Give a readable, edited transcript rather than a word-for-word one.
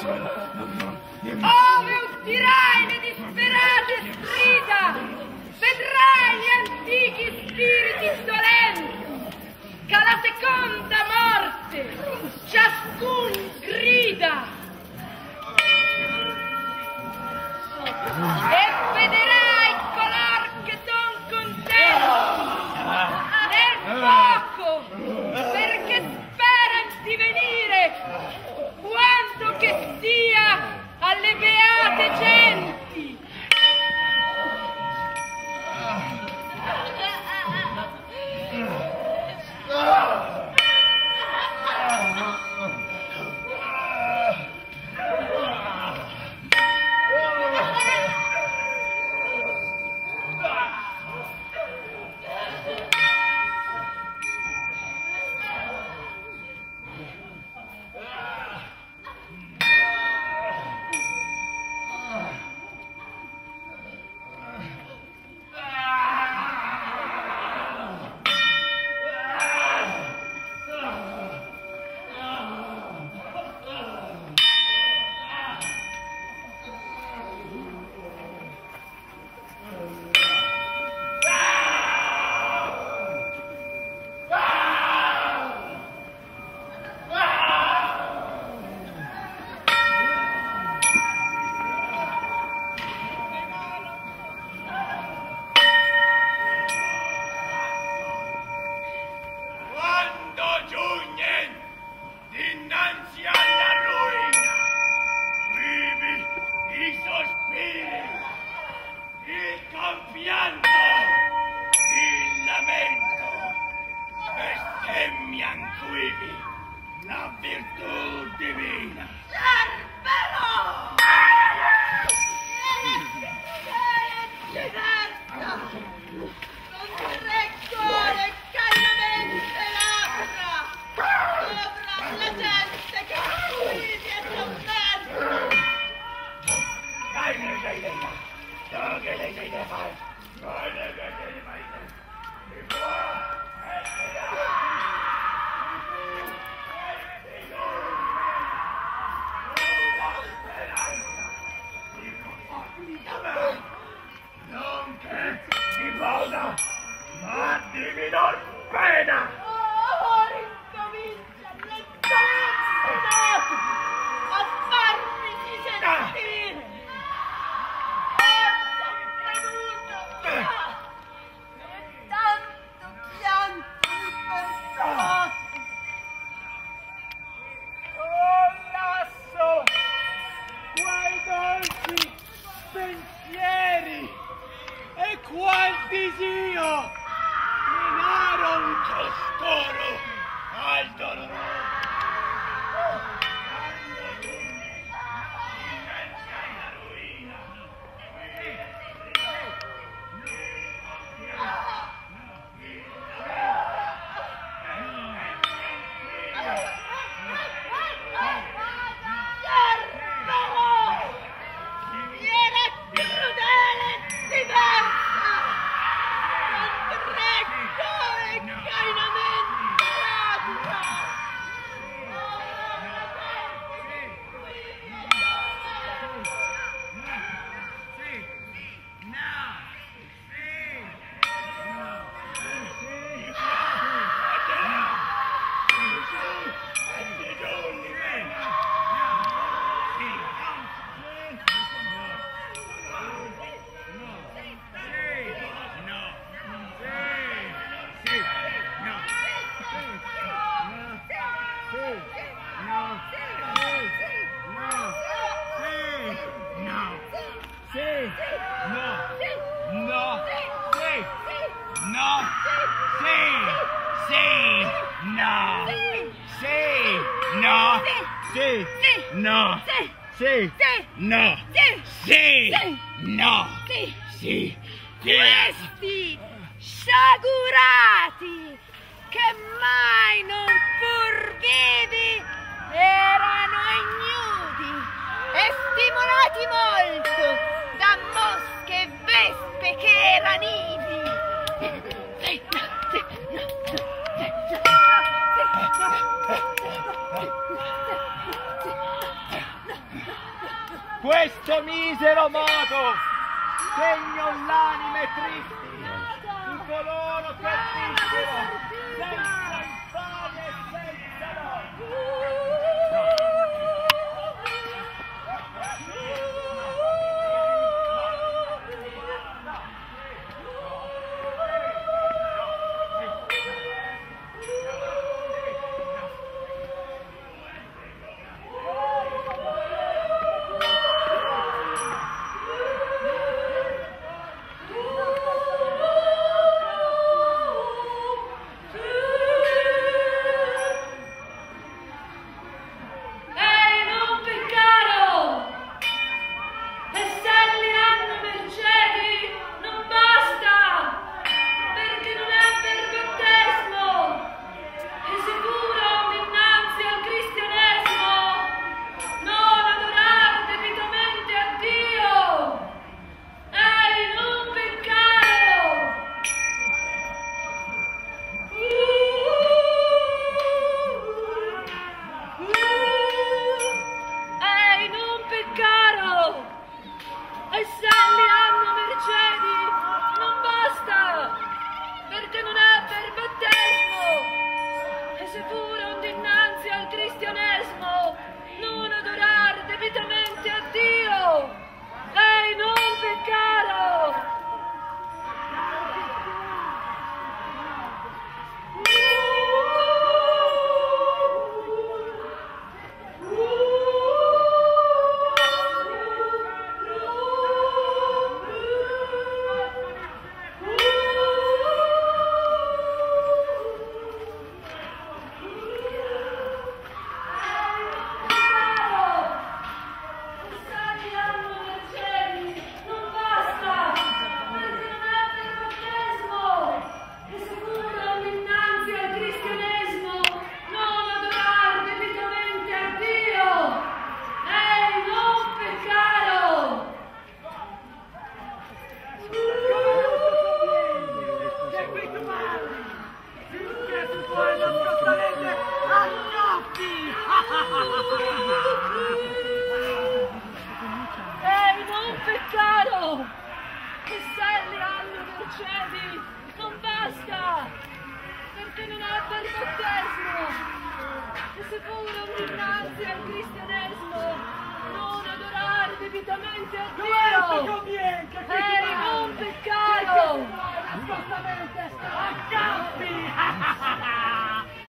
Ove udirai le disperate strida, vedrai gli antichi spiriti dolenti, che alla seconda morte ciascun grida. E vedrai color che son contenti nel fuoco, perché speran di venire quando che sia alle beate genti. Questi sciagurati che mai non pur vivi erano ignudi e stimolati molto da mosche e vespe che erano ivi. questo misero modo segno l'anime tristi di coloro che vissero senza infamia e senza lode. Ehi, non peccare! Che sei Leanno Mercedi, non basta! Perché non è per il battesimo! E se pure dinanzi al cristianesimo, non adorare debitamente a Dio! Che conviene, che